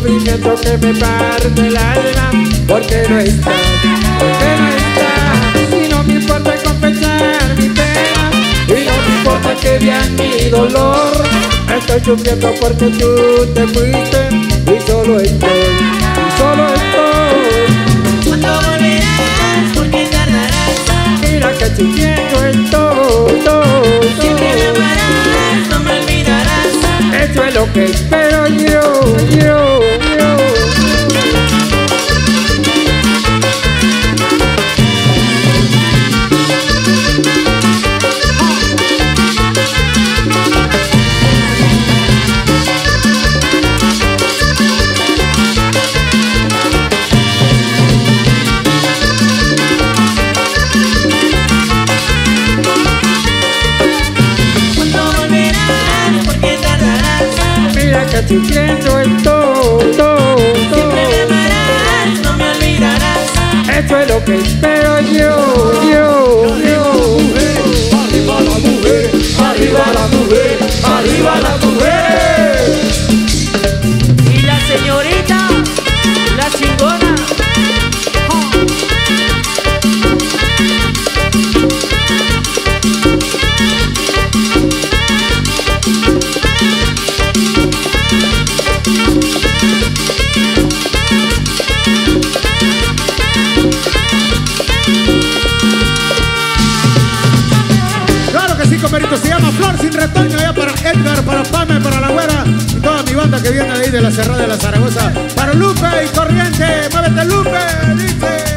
sufrimiento que me parte el alma. Porque no estás, porque no estás. Y no me importa confesar mi pena, y no me importa que vean mi dolor. Estoy sufriendo porque tú te fuiste, y solo estoy, y solo estoy. ¿Cuándo volverás? ¿Por qué tardarás? Mira que sufriendo estoy. Siempre me amarás, no me olvidarás. Eso es lo que espero yo. Que sufriendo estoy. Siempre me amarás, no me olvidarás. Eso es lo que espero yo. Arriba la mujer, arriba la mujer, arriba la mujer. Y la señorita, la chingona. Se llama Flor Sin Retoño, allá para Edgar, para Pame, para la Güera y toda mi banda que viene de ahí de la Cerrada de la Zaragoza. Para Lupe y Corriente, muévete Lupe, dice.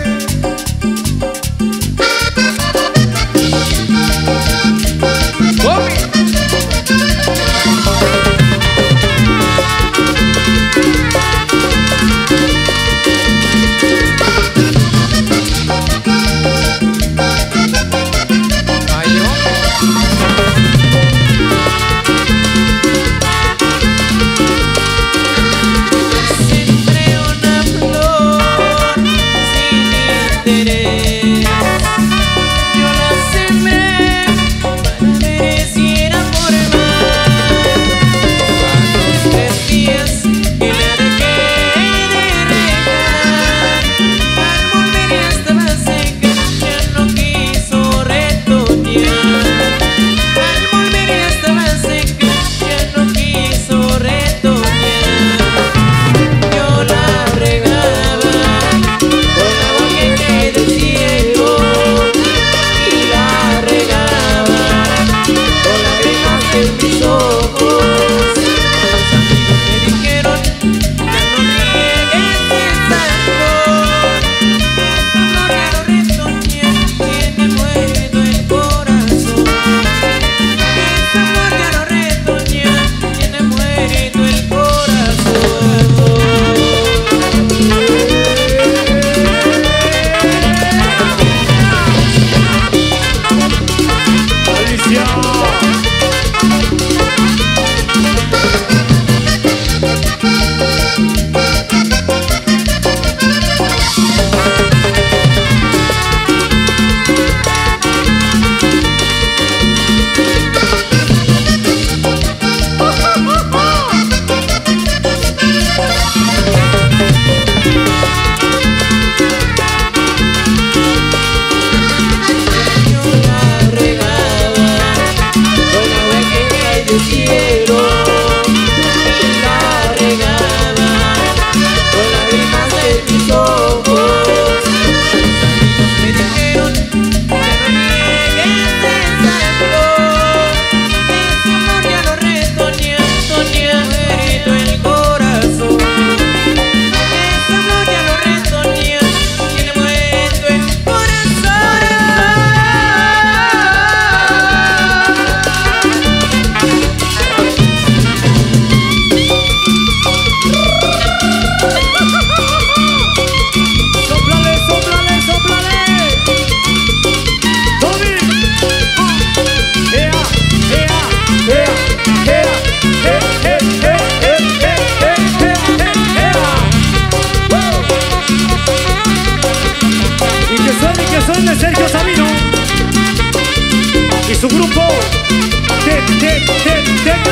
su grupo de